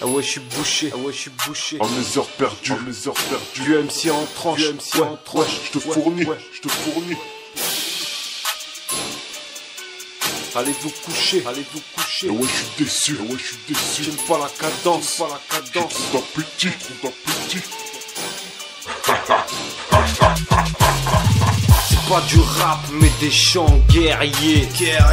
Ah ouais, je suis bouché, ah ouais, je suis bouché. À mes heures perdues, à mes heures perdues. Du MC en tranche, Du MC en tranche. Je te fournis, je te fournis. Allez vous coucher, allez vous coucher. Ah ouais, je suis déçu, ah ouais, je suis déçu. J'aime pas la cadence, pas la cadence. Je trouve d'un petit, je trouve d'un petit. C'est pas du rap, mais des chants guerriers.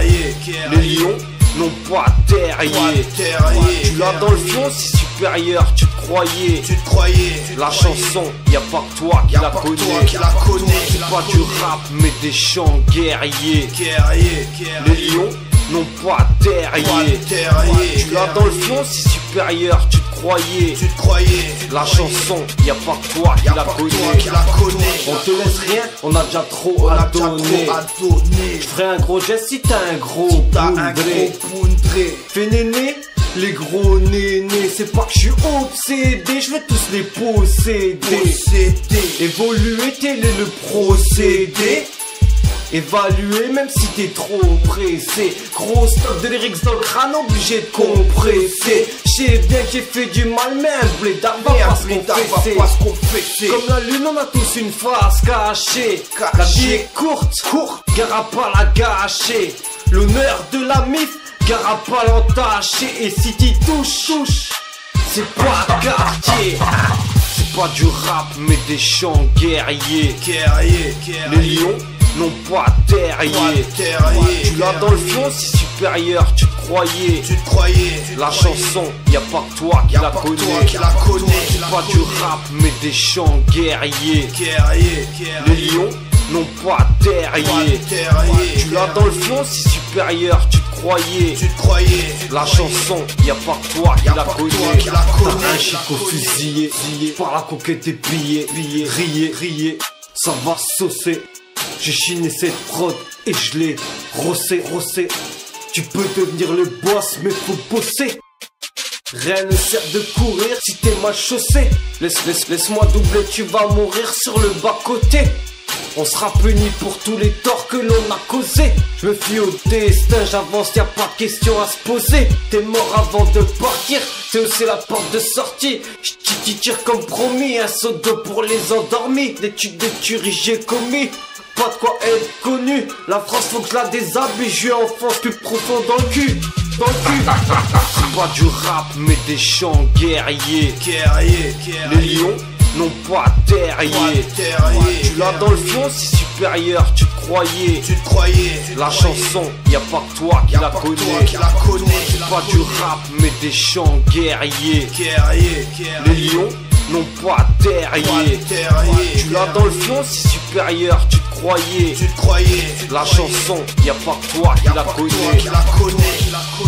Les lions n'ont pas terrier. Tu l'as dans le fion, c'est supérieur, tu te croyais. La chanson, y'a pas que toi qui la connais. C'est pas du rap, mais des chants guerriers. Les lions n'ont pas terrier. Tu l'as dans le fion, c'est supérieur, tu te croyais. La chanson, y'a pas que toi qui la connais. On te laisse rien, on a déjà trop à donner. Je ferai un gros geste si t'as un gros poundré. Fais néné, les gros nénés. C'est pas que je suis obsédé, je vais tous les posséder. Évoluer, tel est le procédé. Évaluer même si t'es trop pressé. Gros stock de lyrics dans le crâne, obligé de compresser. J'sais bien que j'ai fait du mal, mais un blédard va pas se confesser. Comme la lune, on a tous une face cachée. La vie est courte, gare à pas la gâcher. L'honneur de la mif, gare à pas l'entacher. Et si t'y touches, c'est pas quartier. C'est pas du rap, mais des chants guerriers. Les lions n'ont pas terrier. Tu l'as dans le fion, c'est supérieur, tu te croyais. La chanson, y'a pas que toi qui la connais. C'est pas du rap, mais des chants guerriers. Les lions n'ont pas terrier. Tu l'as dans le fion, c'est supérieur, tu te croyais. La chanson, y'a pas que toi qui la connais. T'as un chico fusillé par la conquête des pillés. Riez, ça va saucer. J'ai chiné cette prod et je l'ai rossé. Tu peux devenir le boss mais faut bosser. Rien ne sert de courir si t'es mal chaussé. Laisse-moi doubler, tu vas mourir sur le bas-côté. On sera puni pour tous les torts que l'on a causés. Je me fie au destin, j'avance, y'a pas de question à se poser. T'es mort avant de partir, c'est aussi la porte de sortie. J't'y tire comme promis, un saut d'eau pour les endormis. Des tueries j'ai commis, pas de quoi être connu. La France faut que je la déshabille, je enfonce plus profond dans le cul. C'est pas du rap mais des chants guerriers. Les lions n'ont pas terrier. Tu l'as dans le fion, c'est supérieur, tu te croyais. La chanson, y'a pas que toi qui la connais. C'est pas du rap mais des chants guerriers. Les lions n'ont pas terrier. Tu l'as dans le fion, c'est supérieur, tu te croyais. La chanson, y'a pas que toi qui la connais.